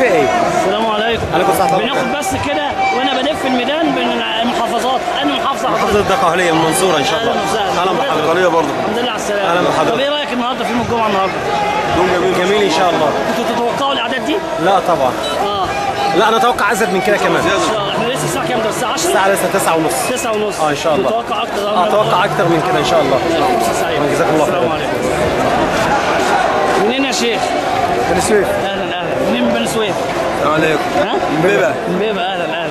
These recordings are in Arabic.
في ايه؟ السلام عليكم. عليكم السلام. بناخد بس كده وانا بلف الميدان بين المحافظات. انا محافظه محافظه الدقهليه من المنصوره ان شاء الله. اهلا بحضرتك برضه. الحمد لله على السلامه. اهلا بحضرتك. طب ايه رايك النهارده في يوم الجمعه النهارده؟ يوم جميل ان شاء الله. انتوا تتوقعوا الاعداد دي؟ لا طبعا. لا انا اتوقع ازيد من كده كمان. احنا لسه الساعه كام؟ ده الساعه 10؟ الساعه لسه 9:30. 9:30. ان شاء الله. تتوقع اكتر؟ اتوقع اكتر من كده ان شاء الله. فرصه سعيده. جزاكم الله خير. السلام عليكم. منين يا شيخ؟ بني سويف. اهلا. منين من بني سويف؟ السلام عليكم. ها؟ امبابه. اهلا.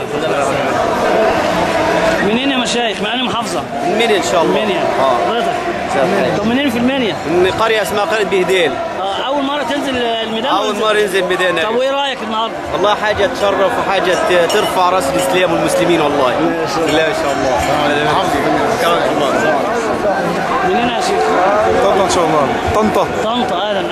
منين يا مشايخ؟ من أي محافظة؟ من منيا ان شاء الله. منيا. حضرتك؟ طب منين في المنيا؟ من قريه اسمها قريه بهديل. أول مرة تنزل الميدان؟ اول مره ينزل الميدان. طب وإيه رأيك النهارده؟ والله حاجه تشرف وحاجه ترفع راس الاسلام والمسلمين والله. بالله ما شاء الله. كرمك الله. منين يا شيخ؟ طنطا ان شاء الله. طنطا. اهلا.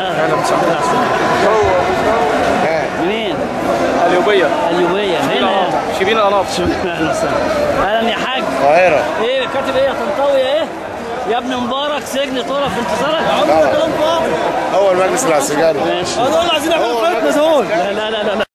منين؟ اليوبيه هنا شبين القناط. اهلا يا حاج. القاهره. ايه كاتب ايه يا طنطاوي ايه؟ يا ابن مبارك سجن طرف في انتصارك. عمرك كلام فاضي. اول مجلس العسكري. ماشي. دول عايزين يعملوا فتنه دول. لا